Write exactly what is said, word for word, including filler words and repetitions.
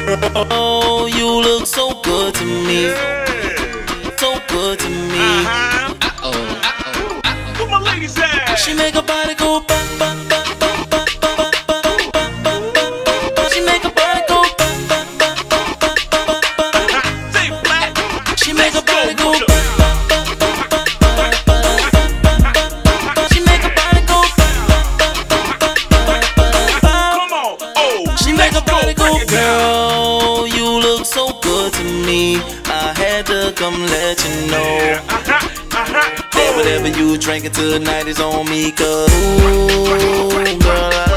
Oh, you look so good to me, so good to me. Uh-oh, uh-oh, uh-oh. Where my ladies at? She make her body go ba ba ba ba ba ba ba ba ba. She make her body go ba ba ba ba ba ba ba. Say black. She make her body go ba ba ba ba ba ba ba. She make her body go ba ba ba ba ba ba. Come on. Oh, She make her let's go. body go. Break it down. Girl, you look so good to me. I had to come let you know. Uh-huh, uh-huh. That whatever you drinking tonight is on me, cause ooh, girl, I